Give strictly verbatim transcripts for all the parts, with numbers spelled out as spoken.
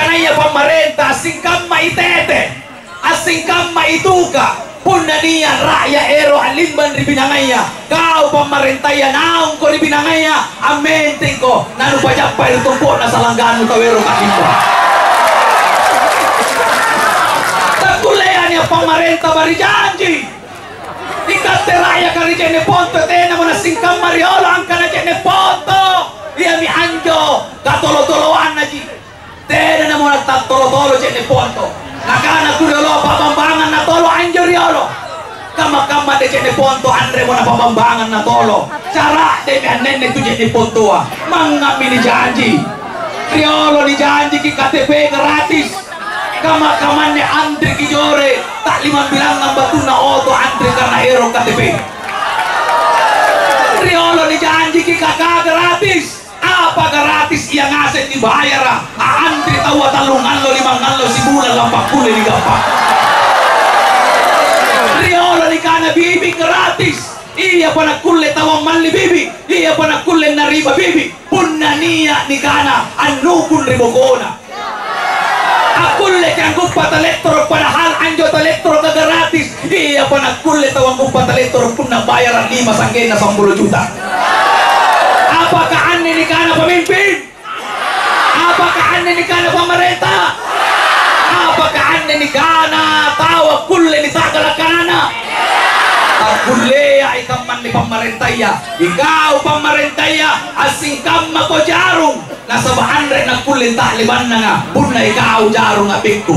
kanaya pemerintah asing kam maitete asing kam maituka punna niya raya ero alimban ribinangaya kau pemerintah ya naung ko ribinangaya amenting ko nanu pajapay tumpo na sa langganu kawero kakimba takulean ya pemerintah bari janji ikate raya kari jene ponto tena mo na singkam mariolo ang kana jene ponto iya mi anjo katolo-toloan na ji tena na mo nagtatolo-tolo jene ponto nakana kuriolo pabambangan na tolo anjo riolo kama-kama de jene ponto andre mo na pabambangan na tolo cara de mi anene tu jene ponto ah mangami ni janji riolo ni janji ki K T P gratis kama-kama ni andre kijore tak lima bilang ng batu na oto andre karena ero K T P riolo ni janji ki kakak gratis apa gratis yang ngasih dibayar ah antri tahu talungan lo lima lo si bulan lampak kulit di gapak riolo ni kana bibi gratis iya pana kulle tawa mali bibi iya pana kulle nariba bibi punna niya ni kana anukun ribogona akulle kang guppa elektro padahal anjo elektro ka gratis iya pana kulle tawa guppa elektro punna bayaran lima sanggena sepuluh juta apakah ane ni kana pemimpin apakah ane ni kana pemerintah apakah ane ni kana tawa kulle ni tagala kana akulle ya ikaman ni pemerintah ya ikaw pemerintah ya asing kamma ko jarung nasa baandre na kulle ta liban na nga punna ikaw jarung apikku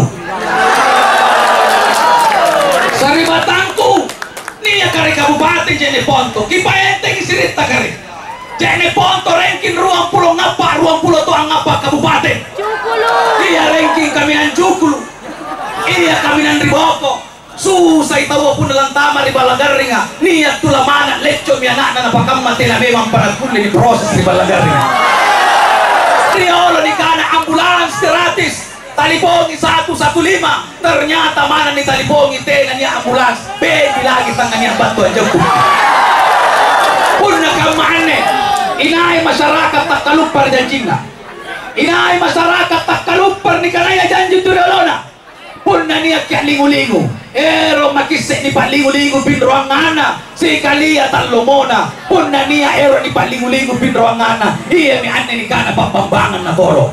saribatangku niya kari kabupaten jene ponto kipaenteng isirita kari jene ponto ranking ruang pulau ngapa ruang pulau to ang ngapa kabupaten Jukulu iya ranking kami ang Jukulu iya kami ng Riboko susay tawo po nalang tama ni Balagaringa niya tulamana lecho mi anak na napakamate na memang panagkulli ni proses ni Balagaringa riolo ni kana ambulans gratis talipongi satu satu lima ternyata mana ni talipongi tena niya ambulans bedi lagi tangan niya bantuan jemput punna kamane inai masyarakat tak kalupar janjina inai masyarakat tak kalupar ni kanaya janji turolona punna niya kya lingu-lingu ero makise ni palingu-lingu pinruangana si kalia talomona punna niya ero ni palingu-lingu pinruangana iya mi ane ni kana papambangan na tolo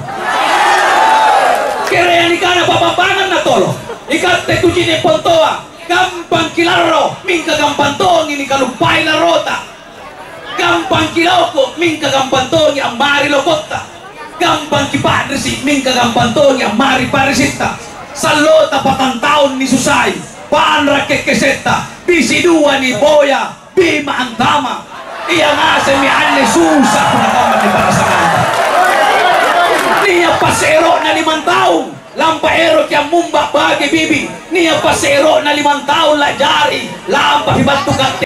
kere ni kana papambangan na tolo ikate kujine pontoa gampang kilaro minka gampantongi ni kalupay na rota gampang kiloko minka gampantongi ang mari lokota gampang kipadrisi minka gampantongi ang mari parisita salota patang taon ni Susay panra kekeseta bisi dua ni Boya Bima ang tama iya nga sa mi ane susah punakaman ni Parasangan niya pasero na limang taon lampaero kaya mumba bagi bibi niya pasero na limang taon la jari lampa hibantukan